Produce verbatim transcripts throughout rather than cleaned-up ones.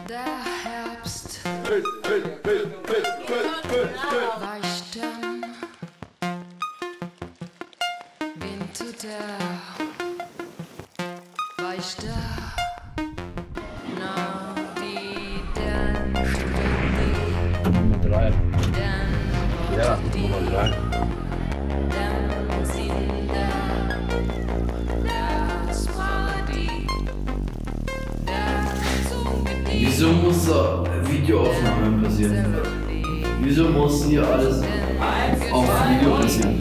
Der Herbst weicht dann, Winter der weicht da, na die dann Nummer drei. dann Ja, Nummer drei. dann sind da, das Party, dann Zunge die. Wieso muss da Videoaufnahme passieren? Wieso muss hier alles auf Video passieren?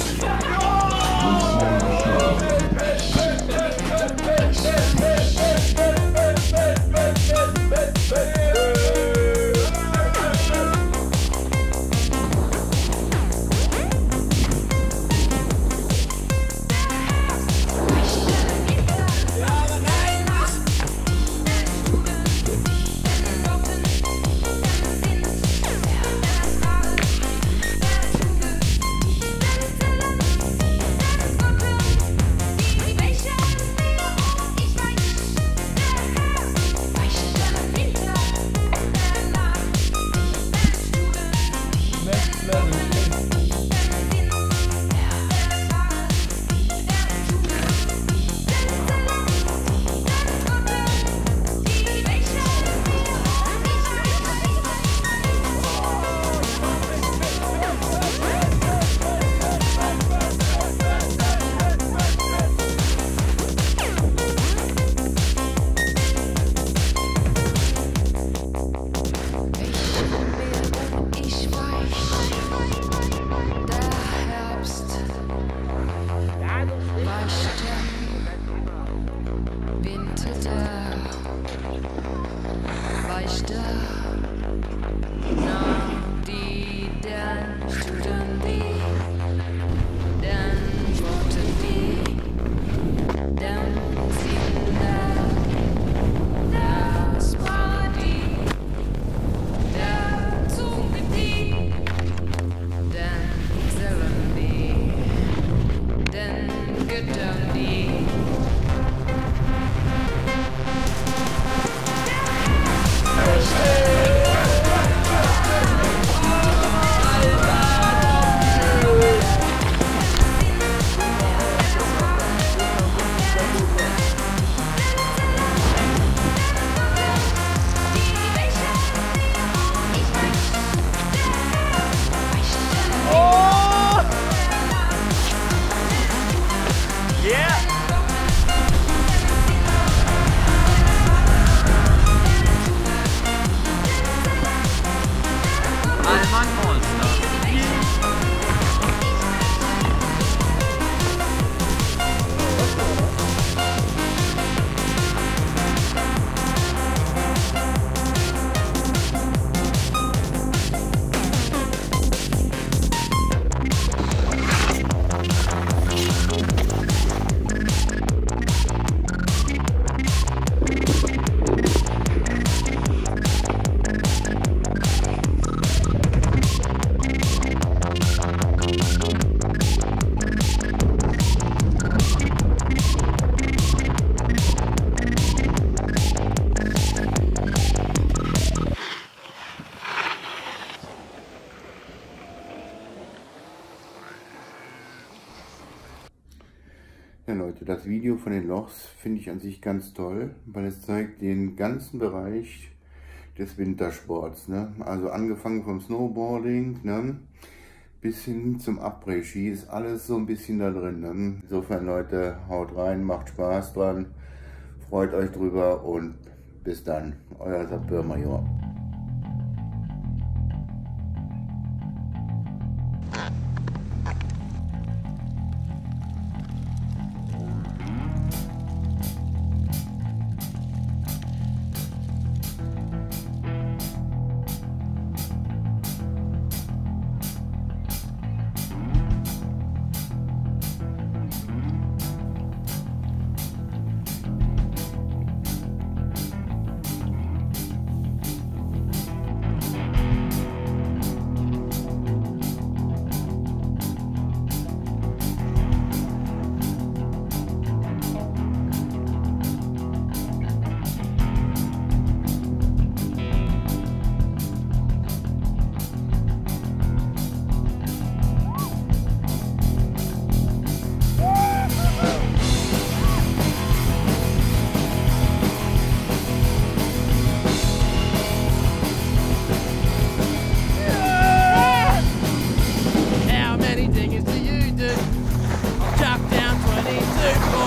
Ja Leute, das Video von den Lochs finde ich an sich ganz toll, weil es zeigt den ganzen Bereich des Wintersports. Ne? Also angefangen vom Snowboarding, ne? Bis hin zum Après-Ski ist alles so ein bisschen da drin. Ne? Insofern Leute, haut rein, macht Spaß dran, freut euch drüber und bis dann, euer Sapeur-Major.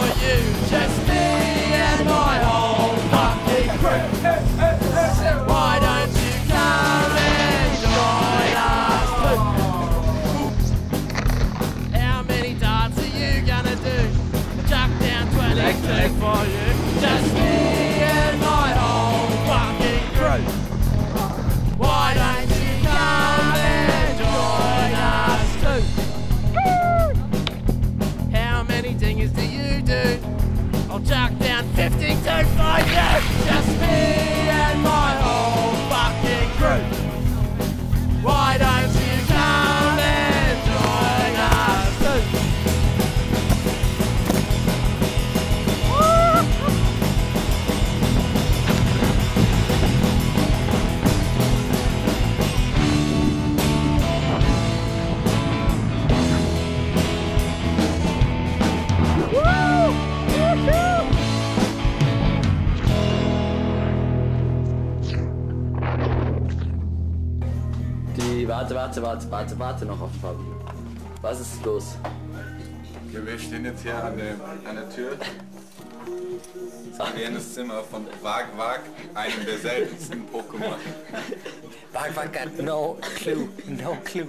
for you. Just me and my whole fucking crew. Why don't you come and join us too? How many darts are you gonna do? Chuck down twenty-two for you. Just me and my whole fucking crew. Why don't you come and join us too? How many dingers do you do? I'll chuck down fifty-two for you. Just me and my whole fucking crew. Why don't you come and join us too? Die, warte, warte, warte, warte, warte noch auf Fabi. Was ist los? Ja, wir stehen jetzt hier an der, an der Tür. Das Zimmer von Wag Wag, einem der seltensten Pokémon. Wag Wag got no clue, no clue.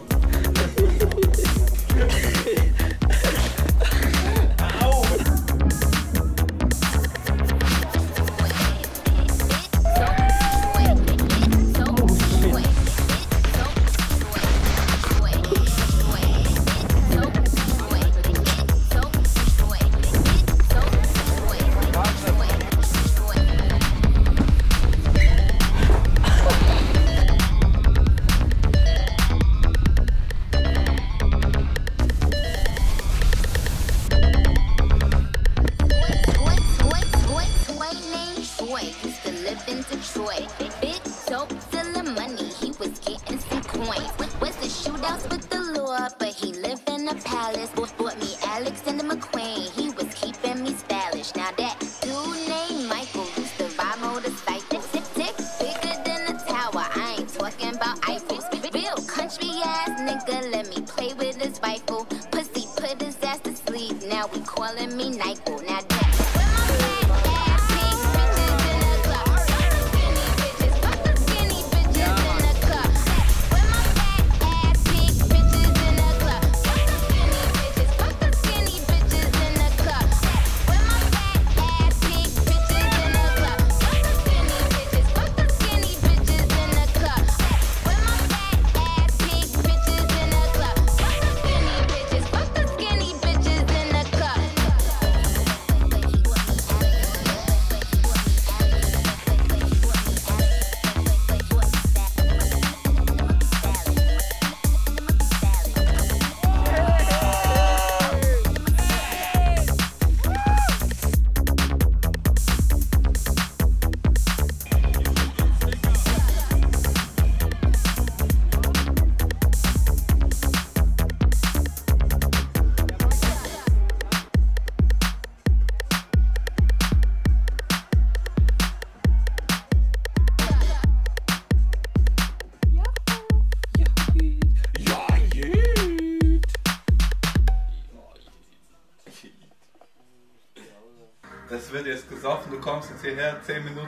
Das wird jetzt gesoffen, du kommst jetzt hierher, zehn Minuten.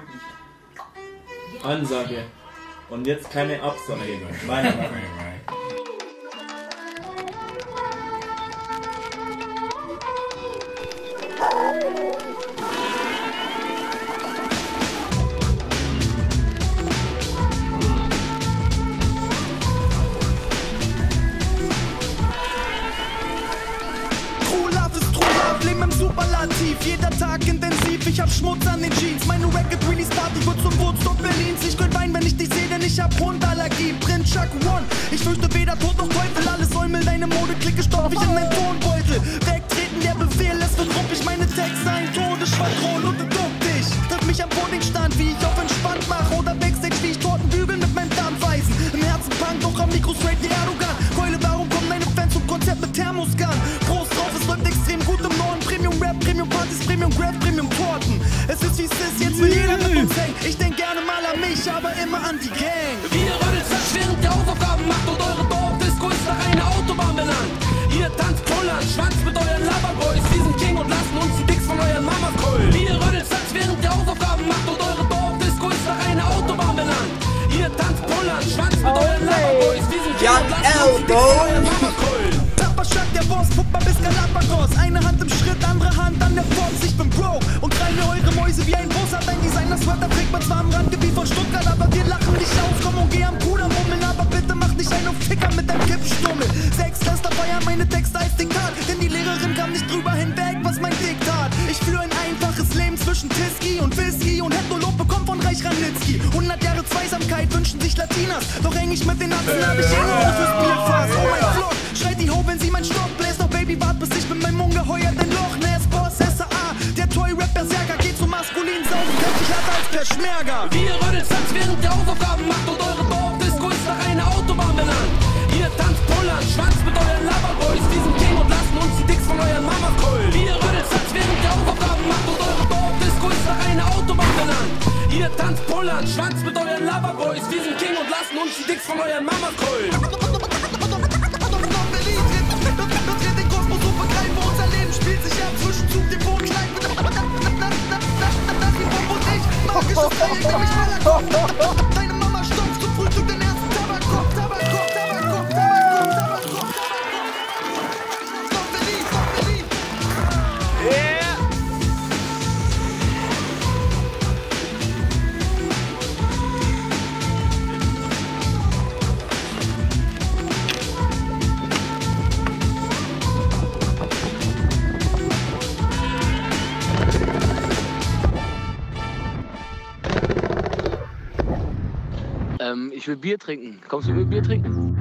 Ansage. Und jetzt keine Absage. Meiner Meinung nach. Jeder Tag intensiv, ich hab Schmutz an den Jeans. Meine Record-Release-Party wird zum Woodstock Berlins. Ich könnte weinen, wenn ich dich sehe, denn ich hab Hundallergie. Print Chuck One, ich fürchte weder Tod noch Teufel. Alles Säumel, deine Modeklicke stopf ich in meinen Tonbeutel. Wegtreten, der Befehl lässt verrupp ich meine Texte ein Todesschwadron und du duck dich. Triff mich am Puddingstand, wie ich auf entspannt mache. Oder Backstage, wie ich Torten bügeln mit meinem Dampfeisen. Im Herzen Punk, doch am Mikro straight wie Erdogan. Keule, warum kommen deine Fans zum Konzert mit Thermoskan? Prost drauf, es läuft extrem gut im Norden. Premium Rap, Premium Partys, Premium Grab, Premium Torten. Es ist wie es ist, jetzt will jeder mit uns hängen. Ich denk gerne mal an mich, aber immer an die Gang. Wie ihr rödelt fest, während ihr Hausaufgaben macht und eure Dorfdisco ist nach einer Autobahn benannt. Ihr tanzt Pullern, schwanzt mit euren Loverboys. Wir sind King und lassen uns die Dicks von zwischen Tiski und Whisky und Hetnolob bekommt von Reich Ranitzky. hundert Jahre Zweisamkeit wünschen sich Latinas, doch häng ich mit den Natzen, hab ich Erinnerung fürs Bierfass. Oh mein Flock, schreit die Ho, wenn sie mein Stock bläst. Doch Baby, wart bis ich mit meinem ungeheuer den Loch Ness Boss S A. Der Toy-Rap-Berserker geht zum maskulinen Saufen, kräftig härter als Peschmerga. Wir rödeln Satz während der Hausaufgaben macht und eure Dorfdisco ist nach einer Autobahn benannt. Ihr tanzt Pullern, Schwanz mit euren Loverboys, diesen King und lassen uns die Dicks von euren Mamas krollen. Wir rödeln Satz während der Hausaufgaben macht und eure Dorfdisco ist nach einer Autobahn benannt. Ihr tanzt Pullern, Schwanz mit euren Loverboys, wir sind King und lassen uns die Dicks von euren Mamas krollen. Den Kosmos so begreifen, unser Leben spielt sich ab zwischen Zug, dem Boden, Schleifen. Das die Bombe und ich, magisches Dreieck, nämlich schneller Kopf. Deine Mama stopft zum Frühstück den ersten Tabakkopf, Tabakkopf, Tabakkopf, Tabakkopf, Tabakkopf, Tabakkopf. Doch Berlin, doch Berlin. Yeah! Ähm, ich will Bier trinken. Kommst du mit Bier trinken?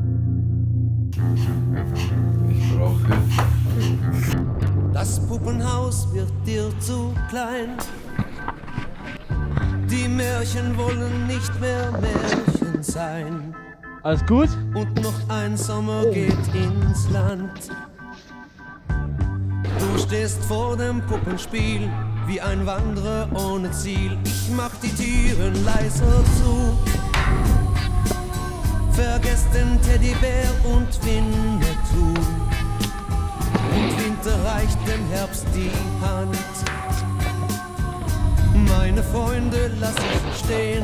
Ich brauche. Das Puppenhaus wird dir zu klein. Die Märchen wollen nicht mehr Märchen sein. Alles gut? Und noch ein Sommer geht ins Land. Du stehst vor dem Puppenspiel wie ein Wanderer ohne Ziel. Ich mach die Türen leiser zu. Vergesst den Teddybär und Winnetou. Und Winter reicht dem Herbst die Hand. Meine Freunde lass ich stehen,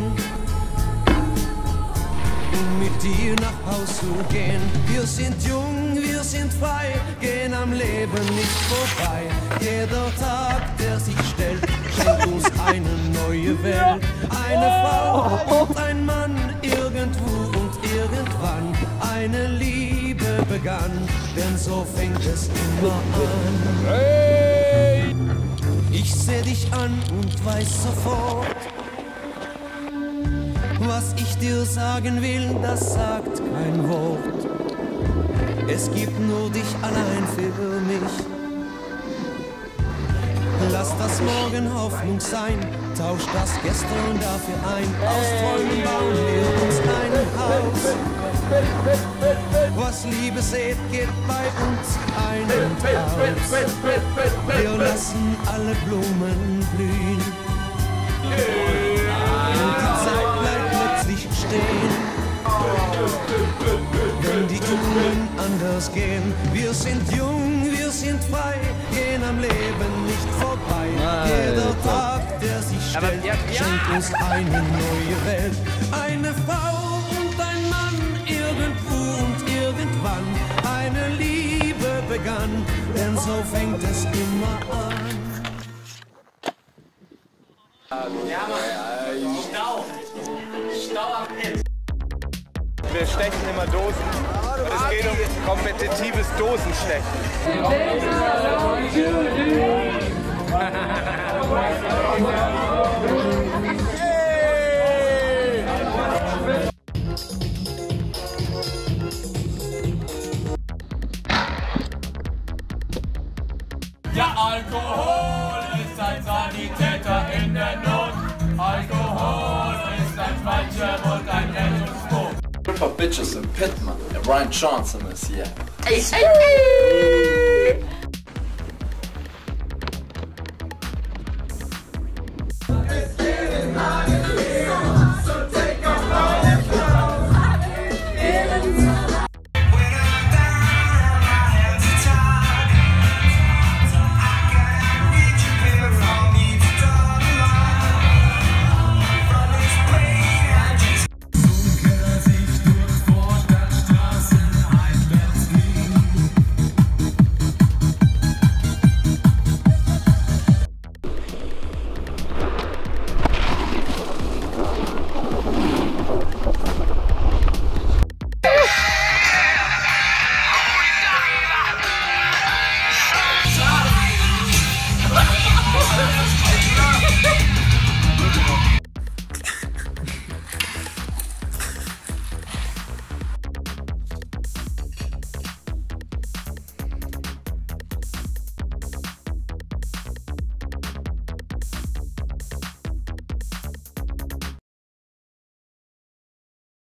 um mit dir nach Haus zu gehen. Wir sind jung, wir sind frei, gehen am Leben nicht vorbei. Jeder Tag, der sich stellt, schenkt uns eine neue Welt. Eine Frau und ein Mann, irgendwo und irgendwann. Eine Liebe begann, denn so fängt es immer an. Hey! Ich seh dich an und weiß sofort, was ich dir sagen will, das sagt kein Wort. Es gibt nur dich allein für mich. Lass das Morgen Hoffnung sein, tausch das Gestern dafür ein. Aus Träumen bauen wir uns ein Haus. Was Liebe sät, geht bei uns ein und aus. Wir lassen alle Blumen blühen. Und die Zeit bleibt plötzlich stehen. Wenn die Touren anders gehen. Wir sind jung, wir sind frei, gehen am Leben nicht vorbei. Jeder Tag, der sich stellt, schenkt uns eine neue Welt. Eine Frau und ein Mann, irgendwo und irgendwann. Eine Liebe begann, denn so fängt es immer an. Ja, Mann. Stau. Stau am Pit. Wir stechen immer Dosen. Und es geht um kompetitives Dosenstechen. Ja, Alkohol ist ein Sanitäter in der Not. Alkohol ist ein Fallschirm und ein Rettungsboot. Bitches im Pit, man. Ryan Johnson ist hier. Ey, ey, ey.